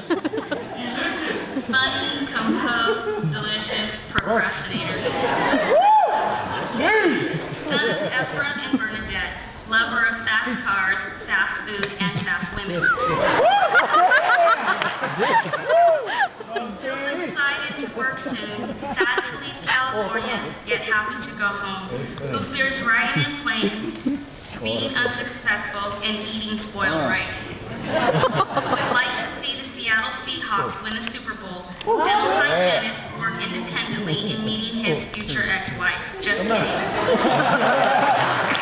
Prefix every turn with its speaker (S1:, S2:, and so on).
S1: Funny, composed, delicious, procrastinator. Sons Efron and Bernadette, lover of fast cars, fast food, and fast women. Still excited to work soon, sad to leave California, yet happy to go home. Who fears riding in planes, being unsuccessful, and eating spoiled rice. Who would like to see the Seattle Seahawks win the Super Bowl, dental hygienist, work independently in meeting his future ex-wife. Just kidding.